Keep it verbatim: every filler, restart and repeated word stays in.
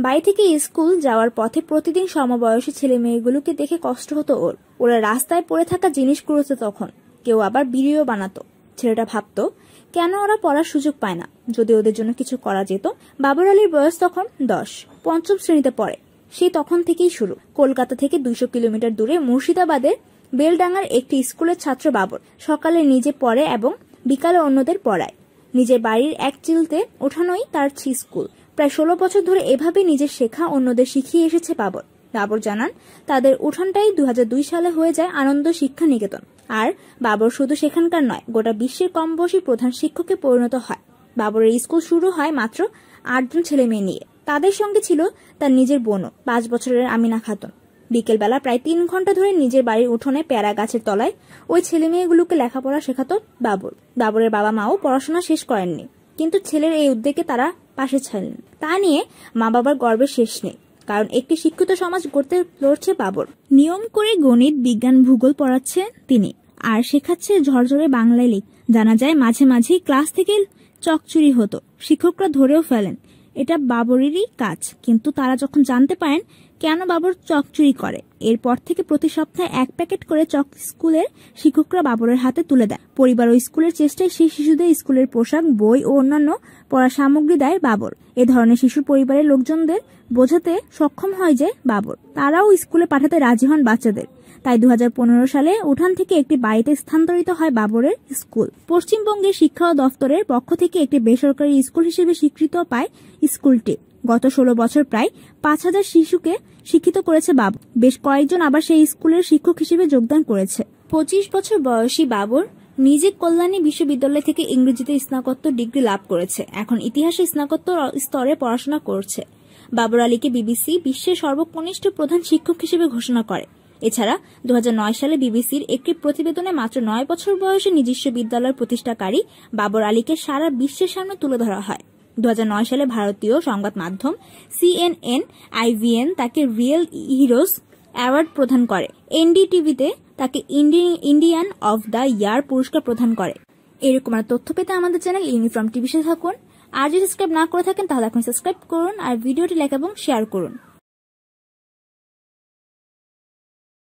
বাড়ি থেকে স্কুল যাওয়ার পথে প্রতিদিন সমবয়সী ছেলে মেয়েগুলোকে দেখে কষ্ট হতো ওর। ওরা রাস্তায় পড়ে থাকা জিনিস কুড়োতো তখন, কেউ আবার ভিডিও বানাতো। ছেলেটা ভাবতো কেন ওরা পড়ার সুযোগ পায় না, যদি ওদের জন্য কিছু করা যেত। বাবর আলীর বয়স তখন দশ, পঞ্চম শ্রেণীতে পড়ে। সেই তখন থেকেই শুরু। কলকাতা থেকে দুইশো কিলোমিটার দূরে মুর্শিদাবাদের বেলডাঙ্গার একটি স্কুলের ছাত্র বাবর। সকালে নিজে পড়ে এবং বিকালে অন্যদের পড়ায়। নিজের বাড়ির এক চিলতে ওঠানোই তার স্কুল। প্রায় ষোলো বছর ধরে এভাবে নিজের শেখা অন্যদের শিখিয়ে এসেছে বাবর। বাবর জানান তাদের উঠানটাই দুই হাজার দুই সালে হয়ে যায় আনন্দ শিক্ষা নিকেতন। আর বাবর শুধু সেখানকার নয়, গোটা বিশ্বের কমবয়সী প্রধান শিক্ষকে পরিণত হয়। বাবরের স্কুল শুরু হয় মাত্র আটজন ছেলে মেয়ে নিয়ে। তাদের সঙ্গে ছিল তার নিজের বোনও, পাঁচ বছরের আমিনা খাতুন। বিকেলবেলা প্রায় তিন ঘন্টা ধরে নিজের বাড়ির উঠোনে পেয়ারা গাছের তলায় ওই ছেলে মেয়েগুলোকে লেখাপড়া শেখাতো বাবর। বাবরের বাবা মাও পড়াশোনা শেষ করেননি, কিন্তু ছেলের এই উদ্যোগে তারা পাশে ছিলেন। তা নিয়ে মা বাবার গর্বের শেষ নেই, কারণ একটি শিক্ষিত সমাজ গড়তে লড়ছে বাবর। নিয়ম করে গণিত, বিজ্ঞান, ভূগোল পড়াচ্ছে তিনি, আর শেখাচ্ছে ঝরঝরে বাংলায় লিখ। জানা যায় মাঝে মাঝেই ক্লাস থেকে চকচুরি হতো, শিক্ষকরা ধরেও ফেলেন। এটা বাবরেরই কাজ। কিন্তু তারা যখন জানতে পারেন কেন বাবর চকচুরি করে, এরপর থেকে প্রতি সপ্তাহে এক প্যাকেট করে চক স্কুলের শিক্ষকরা বাবরের হাতে তুলে দেয়। পরিবার ও স্কুলের চেষ্টায় সেই শিশুদের স্কুলের পোশাক, বই ও অন্যান্য পড়ার সামগ্রী দেয় বাবর। এ ধরনের শিশু পরিবারের লোকজনদের বোঝাতে সক্ষম হয় যে বাবর তারাও স্কুলে পাঠাতে রাজি হন বাচ্চাদের। তাই দু হাজার পনেরো সালে উঠান থেকে একটি বাড়িতে স্থানান্তরিত হয় বাবরের স্কুল। পশ্চিমবঙ্গের শিক্ষা দফতরের পক্ষ থেকে একটি বেসরকারি স্কুল হিসেবে স্বীকৃত পায় স্কুলটি। গত ষোলো বছর প্রায় পাঁচ হাজার শিশুকে শিক্ষিত করেছে বাবর। বেশ কয়েকজন আবার সেই স্কুলের শিক্ষক হিসেবে যোগদান করেছে। পঁচিশ বছর বয়সী বাবর নিজে কল্যাণী বিশ্ববিদ্যালয় থেকে ইংরেজিতে স্নাতকোত্তর ডিগ্রি লাভ করেছে। এখন ইতিহাসে স্নাতকোত্তর স্তরে পড়াশোনা করছে। বাবর আলীকে বিবিসি বিশ্বের সর্বকনিষ্ঠ প্রধান শিক্ষক হিসেবে ঘোষণা করে। এছাড়া দু হাজার নয় সালে বিবিসির একটি প্রতিবেদনে মাত্র নয় বছর বয়সে নিজস্ব বিদ্যালয় প্রতিষ্ঠাকারী বাবর আলীকে সারা বিশ্বের সামনে তুলে ধরা হয়। দু হাজার নয় সালে ভারতীয় সংবাদ মাধ্যম সিএনএন আইভিএন তাকে রিয়েল হিরোজ অ্যাওয়ার্ড প্রদান করে। এনডিটিভিতে তাকে ইন্ডিয়ান অফ দ্য ইয়ার পুরস্কার প্রদান করে। এরকম আর তথ্য পেতে আমাদের চ্যানেল ইউনিফর্ম টিভিতে থাকুন। আর যদি সাবস্ক্রাইব না করে থাকেন তাহলে এখন সাবস্ক্রাইব করুন আর ভিডিওটি লাইক এবং শেয়ার করুন।